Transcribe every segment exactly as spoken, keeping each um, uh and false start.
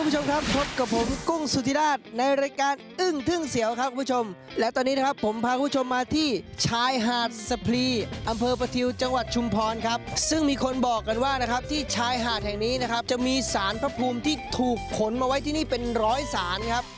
ผู้ชมครับพบกับผมกุ้งสุธิราชในรายการอึ้งทึ่งเสียวครับคุณผู้ชมและตอนนี้นะครับผมพาคุณผู้ชมมาที่ชายหาดสะพลีอำเภอประทิวจังหวัดชุมพรครับซึ่งมีคนบอกกันว่านะครับที่ชายหาดแห่งนี้นะครับจะมีศาลพระภูมิที่ถูกขนมาไว้ที่นี่เป็นร้อยศาลครับ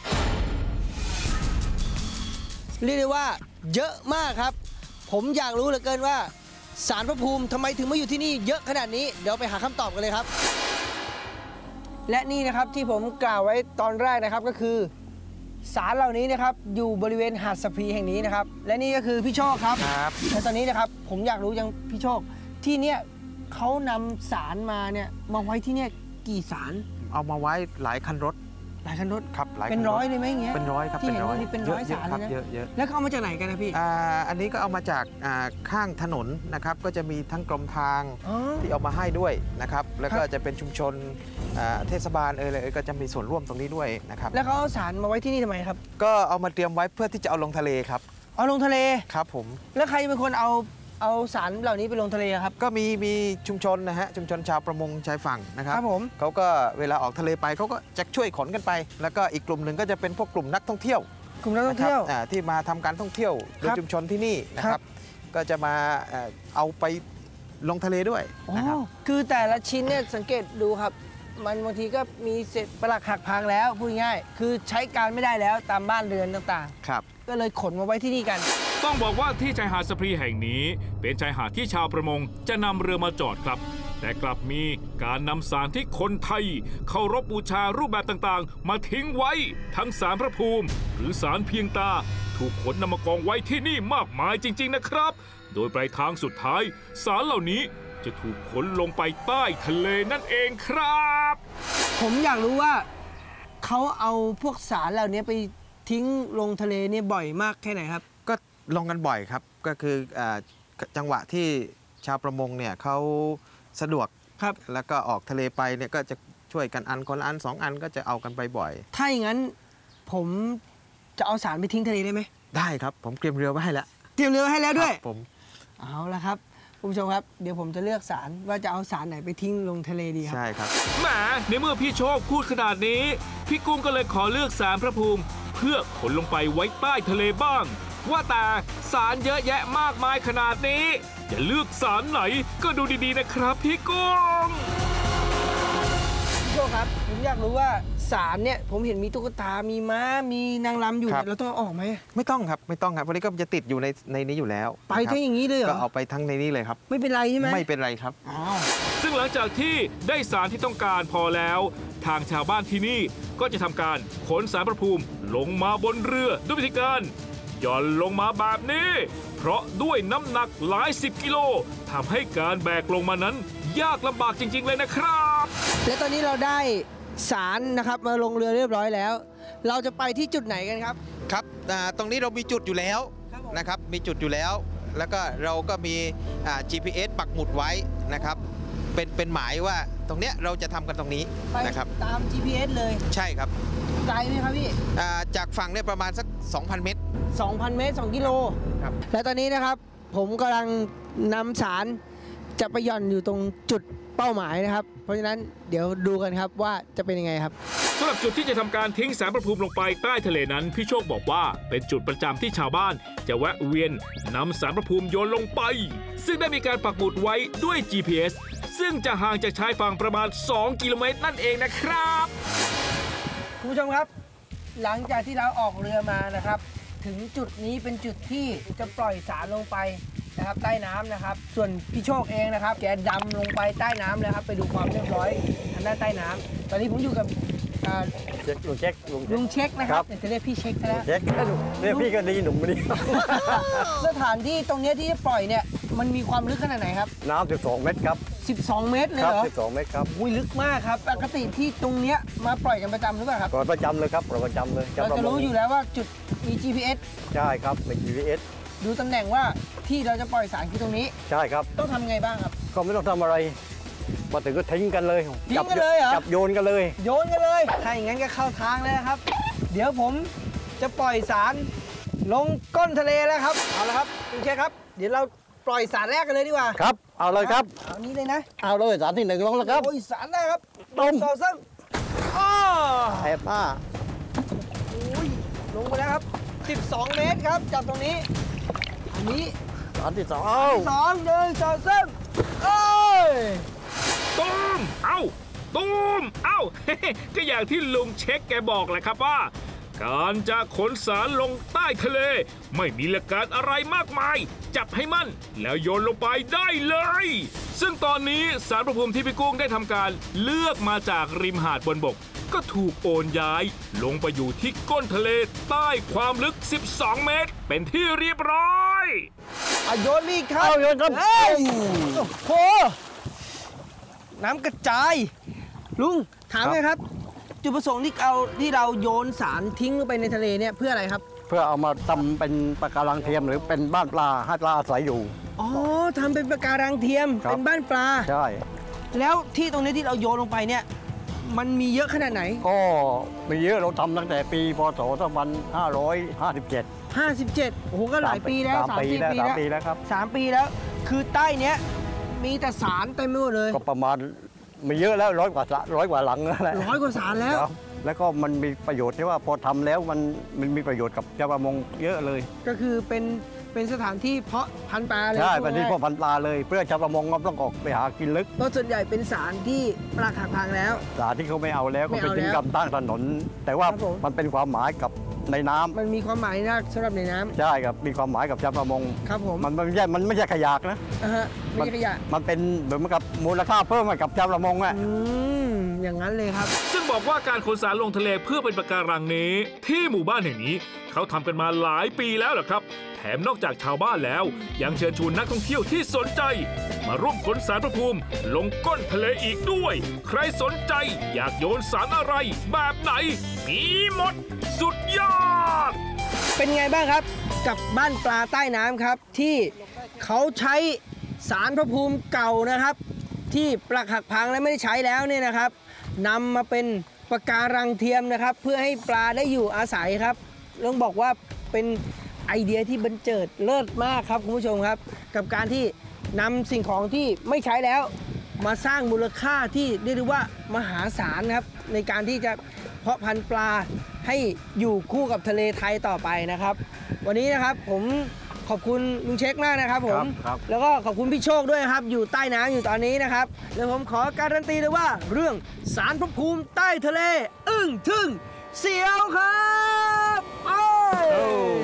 เรียกได้ว่าเยอะมากครับผมอยากรู้เหลือเกินว่าศาลพระภูมิทำไมถึงมาอยู่ที่นี่เยอะขนาดนี้เดี๋ยวไปหาคำตอบกันเลยครับและนี่นะครับที่ผมกล่าวไว้ตอนแรกนะครับก็คือศาลเหล่านี้นะครับอยู่บริเวณหาดสะพลีแห่งนี้นะครับและนี่ก็คือพี่โชคครับครับและตอนนี้นะครับผมอยากรู้ยังพี่โชคที่เนี่ยเขานำศาลมาเนี่ยมาไว้ที่เนี่ยกี่ศาลเอามาไว้หลายคันรถหลายคันรถครับหลายเป็นร้อยเลยไหมอย่างเงี้ยเป็นร้อยครับที่เห็นว่านี่เป็นร้อยศาลเลยนะเยอะเยอะแล้วเขาเอามาจากไหนกันนะพี่อ่าอันนี้ก็เอามาจากอ่าข้างถนนนะครับก็จะมีทั้งกรมทางที่เอามาให้ด้วยนะครับแล้วก็จะเป็นชุมชนเทศบาลเออเลยก็จะมีส่วนร่วมตรงนี้ด้วยนะครับแล้วเขาเอาศาลมาไว้ที่นี่ทำไมครับก็เอามาเตรียมไว้เพื่อที่จะเอาลงทะเลครับเอาลงทะเลครับผมแล้วใครเป็นคนเอาเอาศาลเหล่านี้ไปลงทะเลครับก็มีมีชุมชนนะฮะชุมชนชาวประมงชายฝั่งนะครับครับผมเขาก็เวลาออกทะเลไปเขาก็จะช่วยขนกันไปแล้วก็อีกกลุ่มหนึ่งก็จะเป็นพวกกลุ่มนักท่องเที่ยวกลุ่มนักท่องเที่ยวที่มาทำการท่องเที่ยวในชุมชนที่นี่นะครับก็จะมาเอาไปลงทะเลด้วยนะครับคือแต่ละชิ้นเนี่ยสังเกตดูครับมันบางทีก็มีเศษปรักหักพังแล้วพูดง่ายคือใช้การไม่ได้แล้วตามบ้านเรือนต่างๆครับก็เลยขนมาไว้ที่นี่กันต้องบอกว่าที่ชายหาดสะพลีแห่งนี้เป็นชายหาดที่ชาวประมงจะนำเรือมาจอดครับแต่กลับมีการนำศาลที่คนไทยเคารพบูชารูปแบบต่างๆมาทิ้งไว้ทั้งศาลพระภูมิหรือศาลเพียงตาถูกขนนำมากองไว้ที่นี่มากมายจริงๆนะครับโดยปลายทางสุดท้ายศาลเหล่านี้จะถูกขนลงไปใต้ทะเลนั่นเองครับผมอยากรู้ว่าเขาเอาพวกศาลเหล่านี้ไปทิ้งลงทะเลเนี่ยบ่อยมากแค่ไหนครับก็ลงกันบ่อยครับก็คือจังหวะที่ชาวประมงเนี่ยเขาสะดวกครับแล้วก็ออกทะเลไปเนี่ยก็จะช่วยกันอันคนละอันสองอันก็จะเอากันไปบ่อยถ้าอย่างนั้นผมจะเอาศาลไปทิ้งทะเลได้ไหมได้ครับผมเตรียมเรือไว้ให้แล้วเตรียมเรือไว้ให้แล้วด้วยผมเอาละครับคุณผู้ชมครับเดี๋ยวผมจะเลือกศาลว่าจะเอาศาลไหนไปทิ้งลงทะเลดีครับใช่ครับแหมในเมื่อพี่โชคพูดขนาดนี้พี่กุ้งก็เลยขอเลือกศาลพระภูมิเพื่อขนลงไปไว้ใต้ทะเลบ้างว่าแต่ศาลเยอะแยะมากมายขนาดนี้จะเลือกศาลไหนก็ดูดีๆนะครับพี่กุ้งพี่โชคครับผมอยากรู้ว่าศาลเนี่ยผมเห็นมีตุ๊กตามีม้ามีนางรำอยู่เราต้องเอาออกไหมไม่ต้องครับไม่ต้องครับวันนี้ก็จะติดอยู่ในในนี้อยู่แล้วไปทั้งอย่างนี้เลยเหรอก็เอาไปทั้งในนี้เลยครับไม่เป็นไรใช่ไหมไม่เป็นไรครับซึ่งหลังจากที่ได้ศาลที่ต้องการพอแล้วทางชาวบ้านที่นี่ก็จะทำการขนศาลพระภูมิลงมาบนเรือด้วยวิธีการหย่อนลงมาแบบนี้เพราะด้วยน้ำหนักหลายสิบกิโลทำให้การแบกลงมานั้นยากลำบากจริงๆเลยนะครับและตอนนี้เราได้ศาลนะครับมาลงเรือเรียบร้อยแล้วเราจะไปที่จุดไหนกันครับครับตรงนี้เรามีจุดอยู่แล้วนะครับมีจุดอยู่แล้วแล้วก็เราก็มี จี พี เอส ปักหมุดไว้นะครับเป็นเป็นหมายว่าตรงเนี้ยเราจะทำกันตรงนี้นะครับตาม จี พี เอส เลยใช่ครับไกลไหมครับพี่จากฝั่งเนี่ยประมาณสัก สองพัน เมตรสองพัน เมตร สองกิโลครับและตอนนี้นะครับผมกำลังนำศาลจะไปหย่อนอยู่ตรงจุดเป้าหมายนะครับเพราะฉะนั้นเดี๋ยวดูกันครับว่าจะเป็นยังไงครับสำหรับจุดที่จะทำการทิ้งศาลพระภูมิลงไปใต้ทะเลนั้นพี่โชคบอกว่าเป็นจุดประจำที่ชาวบ้านจะแวะเวียนนำศาลพระภูมิโยนลงไปซึ่งได้มีการปักหมุดไว้ด้วย จี พี เอส ซึ่งจะห่างจากชายฝั่งประมาณสองกิโลเมตรนั่นเองนะครับคุณผู้ชมครับหลังจากที่เราออกเรือมานะครับถึงจุดนี้เป็นจุดที่จะปล่อยศาลลงไปนะครับใต้น้ำนะครับส่วนพี่โชคเองนะครับแกดำลงไปใต้น้ำเลยครับไปดูความเรียบร้อยทางด้านใต้น้ำตอนนี้ผมอยู่กับลุงเช็คลุงเช็คนะครับจะเรียกพี่เช็คแล้วเช็คเรียกพี่ก็ดีหนุ่มนี่สถานที่ตรงนี้ที่จะปล่อยเนี่ยมันมีความลึกขนาดไหนครับน้ำสิบสองเมตรครับสิบสองเมตรเลยเหรอสิบสองเมตรครับอุ้ยลึกมากครับปกติที่ตรงเนี้ยมาปล่อยกันประจำหรือเปล่าครับปล่อยประจำเลยครับปล่อยประจำเลยเราจะรู้อยู่แล้วว่าจุดมี จี พี เอสใช่ครับมี จี พี เอสดูตำแหน่งว่าที่เราจะปล่อยสารคือตรงนี้ใช่ครับต้องทำไงบ้างครับก็ไม่ต้องทำอะไรมาถึงก็ทิ้งกันเลยทิ้งกันเลยเหรอจับโยนกันเลยโยนกันเลยถ้าอย่างนั้นก็เข้าทางเลยครับเดี๋ยวผมจะปล่อยสารลงก้นทะเลแล้วครับเอาละครับโอเคครับเดี๋ยวเราปล่อยสารแรกกันเลยดีกว่าครับเอาเลยครับเอานี้เลยนะเอาเลยสารที่หนึ่งลงแล้วครับโอ้ยสารแรกครับต้มสองซ้ำอ๋อบหน้าอุ้ยลงไปแล้วครับ สิบสอง เมตรครับ จับตรงนี้ อันนี้อันที่สองเอ้าสองหนึ่งสองสามเอ้ยตูมเอ้าตูมเอ้า ก็อย่างที่ลุงเช็คแกบอกแหละครับว่า การจะขนสารลงใต้ทะเล ไม่มีหลักการอะไรมากมาย จับให้มั่นแล้วโยนลงไปได้เลย ซึ่งตอนนี้สารพระภูมิที่พี่กุ้งได้ทำการเลือกมาจากริมหาดบนบก ก็ถูกโอนย้ายลงไปอยู่ที่ก้นทะเลใต้ความลึก สิบสอง เมตร เป็นที่เรียบร้อยอะโยนนี่ครับเอาโยนครับเอ้ยโอ้โห น้ำกระจาย ลุง ถามเลยครับ จุดประสงค์ที่เอาที่เราโยนสารทิ้งลงไปในทะเลเนี่ยเพื่ออะไรครับเพื่อเอามาทำเป็นปะการังเทียมหรือเป็นบ้านปลาให้ปลาอาศัยอยู่อ๋อทำเป็นปะการังเทียมครับเป็นบ้านปลาใช่แล้วที่ตรงนี้ที่เราโยนลงไปเนี่ย มันมีเยอะขนาดไหนก็มีเยอะเราทำตั้งแต่ปีพศสองพันห้าร้อยห้าสิบเจ็ดห้าสิบเจ็ด โอ้โห ก็หลายปีแล้วสามสามปีสี่แล้วปีสามแล้วปีแล้วครับสามปีแล้ว คือใต้เนี้ยมีแต่สารเต็มไปหมดเลยก็ประมาณมีเยอะแล้วร้อยกว่าร้อยกว่าหลังแล้วแหละร้อยกว่าสารแล้วครับแล้วก็มันมีประโยชน์ที่ว่าพอทำแล้วมันมันมีประโยชน์กับชาวประมงเยอะเลยก็คือเป็นเป็นสถานที่เพาะพันธุ์ปลาเลยใช่พูดเป็นที่ง่ายพ่อพันธุ์ปลาเลย เพื่อชาวประมงก็ต้องออกไปหากินลึกเพราะส่วนใหญ่เป็นสารที่ปลาขาพังแล้วสารที่เขาไม่เอาแล้วไม่ก็เอาไปทิ้งแล้วกับตั้งถนน แต่ว่าครับผมมันเป็นความหมายกับในน้ำมันมีความหมายนะสำหรับในน้ำใช่ครับมีความหมายกับชาวประมงครับผมมันมันไม่ใช่มันไม่ใช่ขยะนะอ่าฮะไม่ใช่ขยะมันเป็นเหมือนกับมูลค่าเพิ่มให้กับชาวประมงอะอืมอย่างนั้นเลยครับซึ่งบอกว่าการขนสารลงทะเลเพื่อเป็นปะการังนี้ ที่หมู่บ้านแห่งนี้เขาทำกันมาหลายปีแล้วล่ะครับ แถมนอกจากชาวบ้านแล้ว ยังเชิญชวนนักท่องเที่ยวที่สนใจ มาร่วมขนสารพระภูมิลงก้นทะเลอีกด้วย ใครสนใจอยากโยนสารอะไร แบบไหน มีหมด สุดยอดเป็นไงบ้างครับ กับบ้านปลาใต้น้ำครับ ที่เขาใช้สารพระภูมิเก่านะครับ ที่ปลักหักพังและไม่ได้ใช้แล้วเนี่ยนะครับนำมาเป็นปะการังเทียมนะครับ เพื่อให้ปลาได้อยู่อาศัยครับต้องบอกว่าเป็นไอเดียที่บันเจิดเลิศมากครับคุณผู้ชมครับ กับการที่นำสิ่งของที่ไม่ใช้แล้ว มาสร้างมูลค่าที่เรียกได้ว่ามหาศาลครับในการที่จะเพาะพันธุ์ปลาให้อยู่คู่กับทะเลไทยต่อไปนะครับ วันนี้นะครับผมขอบคุณลุงเช็คมากนะครับผมครับแล้วก็ขอบคุณพี่โชคด้วยครับ อยู่ใต้น้ำอยู่ตอนนี้นะครับเดี๋ยวผมขอการันตีเลยว่า เรื่องสารพระภูมิใต้ทะเล อึ้งทึ่งเสียวครับไป